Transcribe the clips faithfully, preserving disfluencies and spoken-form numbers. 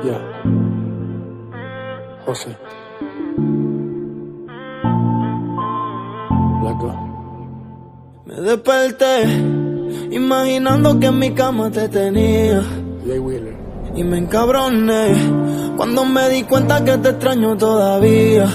Yeah. José. Let's go. Me desperté imaginando que en mi cama te tenía. Jay Wheeler. Y me encabroné cuando me di cuenta que te extraño todavía.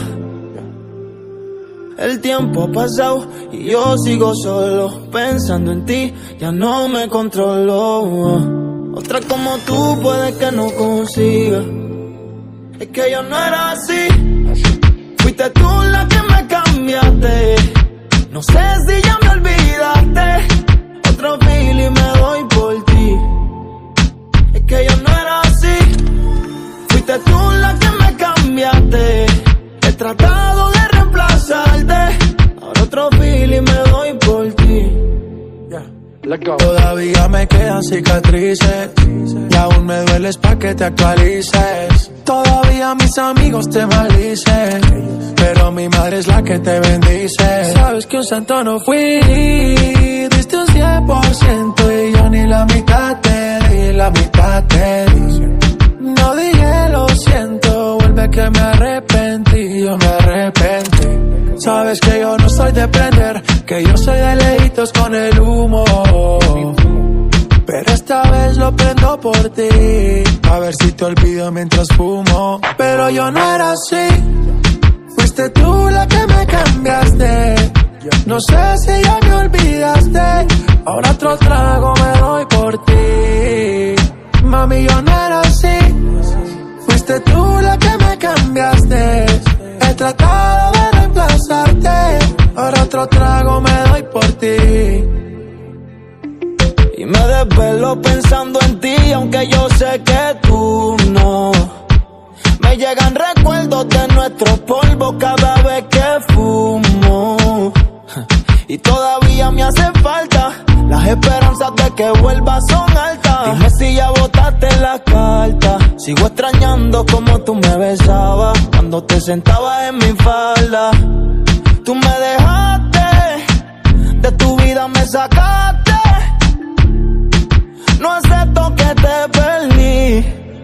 El tiempo ha pasado y yo sigo solo pensando en ti, ya no me controlo. Otra como tú puede que no consiga. Es que yo no era así. Fuiste tú la que me cambiaste. No sé si ya me olvidaste. Otro feeling me doy por ti. Es que yo no era así. Fuiste tú la que me cambiaste. He tratado de reemplazarte. Ahora otro feeling me doy por ti. Yeah. Let's go. Todavía me quedan cicatrices y aún me dueles pa' que te actualices. Todavía mis amigos te maldicen, pero mi madre es la que te bendice. Sabes que un santo no fui, diste un cien por ciento y yo ni la mitad te di, la mitad te di. No dije lo siento, vuelve que me arrepentí, yo me arrepentí. Sabes que yo no soy de prender, que yo soy de lejitos con el humo. Pero esta vez lo prendo por ti, a ver si te olvido mientras fumo. Pero yo no era así, fuiste tú la que me cambiaste. No sé si ya me olvidaste, ahora otro trago me doy por ti. Mami, yo no era así, fuiste tú la que me cambiaste. He tratado de reemplazarte, ahora otro trago me doy por ti. Y me desvelo pensando en ti, aunque yo sé que tú no. Me llegan recuerdos de nuestros polvos cada vez que fumo. Y todavía me hace falta, las esperanzas de que vuelvas son altas. Dime si ya botaste la carta. Sigo extrañando como tú me besabas cuando te sentabas en mi falda. Tú me dejaste, de tu vida me sacaste. No acepto que te perdí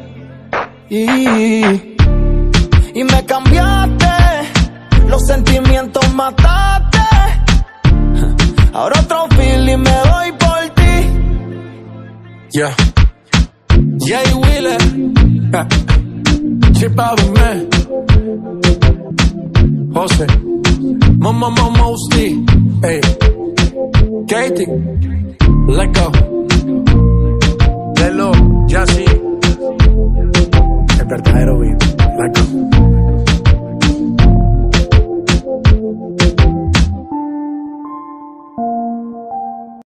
y, y me cambiaste, los sentimientos mataste. Ahora otro feeling me doy por ti. Yeah. Jay Wheeler. Chip out of man. José. Momo Momo Steve. Hey. Katie. Let go.